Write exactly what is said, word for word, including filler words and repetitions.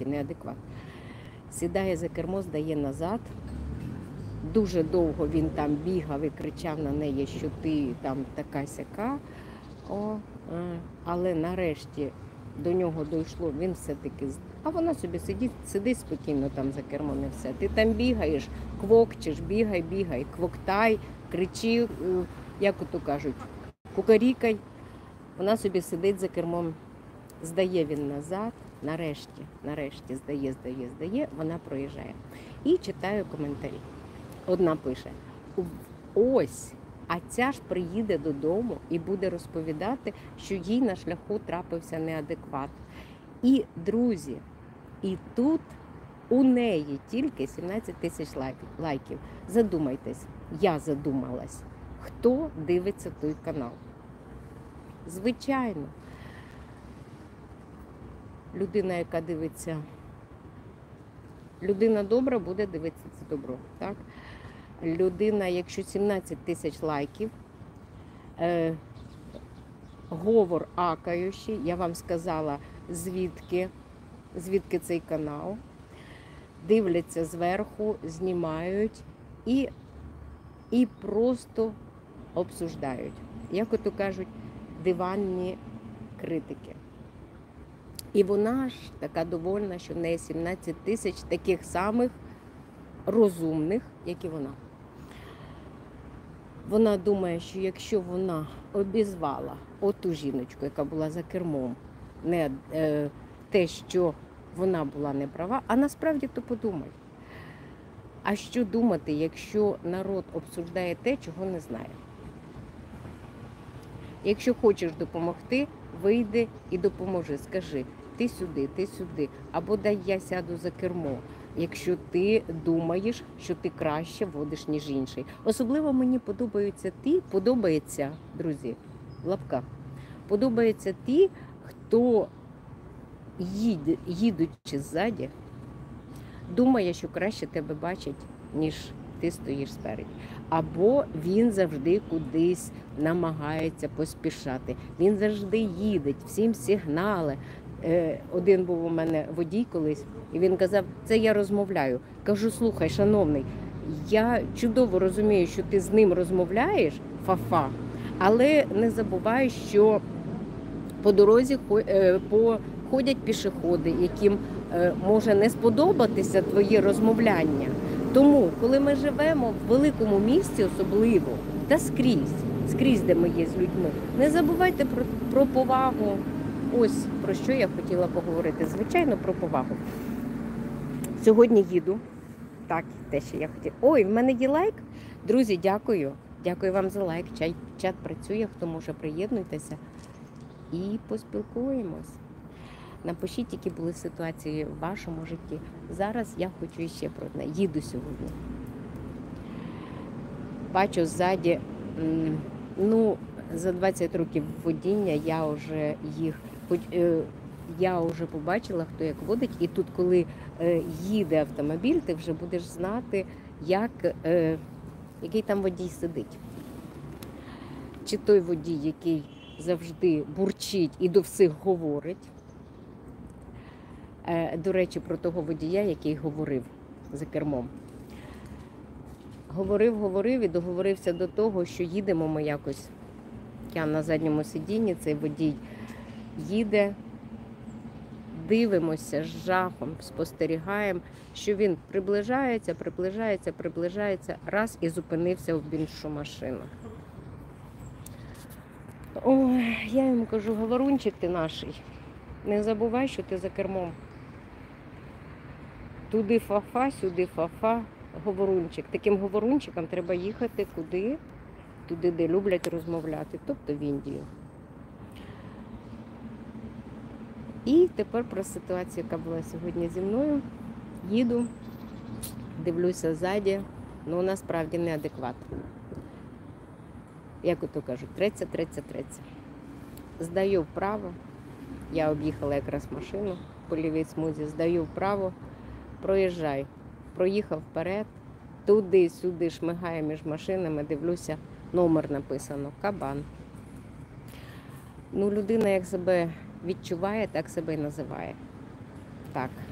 нарешті, неадекват. Сідає за кермо, здає назад. Дуже довго він там бігав і кричав на неї, що ти там така-сяка. О, але нарешті до нього дійшло, він все-таки... А вона собі сидить, сидить спокійно там за кермом і все. Ти там бігаєш, квокчеш, бігай, бігай, квоктай, кричи, як ото кажуть, кукарікай. Вона собі сидить за кермом, здає він назад, нарешті, нарешті здає, здає, здає, вона проїжджає. І читаю коментарі. Одна пише, ось, а ця ж приїде додому і буде розповідати, що їй на шляху трапився неадекват. І, друзі, і тут у неї тільки сімнадцять тисяч лайків. Задумайтесь, я задумалась, хто дивиться той канал. Звичайно, людина, яка дивиться, людина добра буде дивитися це добро, так? Людина, якщо сімнадцять тисяч лайків, е, говор акаючий, я вам сказала, звідки, звідки цей канал, дивляться зверху, знімають і, і просто обсуждають. Як ото кажуть, диванні критики. І вона ж така довольна, що в неї сімнадцять тисяч таких самих розумних, як і вона. Вона думає, що якщо вона обізвала оту жіночку, яка була за кермом, не е, те, що вона була не права, а насправді то подумай. А що думати, якщо народ обсуждає те, чого не знає? Якщо хочеш допомогти, вийди і допоможи. Скажи, ти сюди, ти сюди, або дай я сяду за кермо, якщо ти думаєш, що ти краще водиш, ніж інший. Особливо мені подобаються ті, подобається, друзі, в лапках, подобаються ті, хто їде, їдучи ззаді, думає, що краще тебе бачить, ніж ти стоїш спереді. Або він завжди кудись намагається поспішати. Він завжди їде, всім сигнали. Один був у мене водій колись, і він казав, це я розмовляю. Кажу, слухай, шановний, я чудово розумію, що ти з ним розмовляєш, фа-фа, але не забувай, що по дорозі ходять пішоходи, яким може не сподобатися твоє розмовляння. Тому, коли ми живемо в великому місті особливо, та скрізь, скрізь, де ми є з людьми, не забувайте про, про повагу. Ось про що я хотіла поговорити. Звичайно, про повагу. Сьогодні їду. Так, те, що я хотіла. Ой, в мене є лайк. Друзі, дякую. Дякую вам за лайк. Чат, чат працює, хто може, приєднуйтеся. І поспілкуємось. Напишіть, які були ситуації в вашому житті. Зараз я хочу ще про одне. Їду сьогодні. Бачу ззаді, ну, за двадцять років водіння я вже їх, я вже побачила, хто як водить. І тут, коли їде автомобіль, ти вже будеш знати, як, який там водій сидить. Чи той водій, який завжди бурчить і до всіх говорить. До речі, про того водія, який говорив за кермом. Говорив, говорив і договорився до того, що їдемо ми якось. Я на задньому сидінні, цей водій їде, дивимося з жахом, спостерігаємо, що він приближається, приближається, приближається, раз і зупинився в іншу машину. Ой, я йому кажу, говорунчик ти наший, не забувай, що ти за кермом. Туди фа-фа, сюди фа-фа, говорунчик. Таким говорунчикам треба їхати куди? Туди, де люблять розмовляти, тобто в Індію. І тепер про ситуацію, яка була сьогодні зі мною. Їду, дивлюся ззаді, ну насправді неадекватно. Як ото кажуть, треться, треться, треться. Здаю вправо, я об'їхала якраз машину по лівій смузі, здаю вправо, проїжджай. Проїхав вперед, туди-сюди шмигає між машинами, дивлюся, номер написано, Кабан. Ну, людина як себе відчуває, так себе і називає. Так.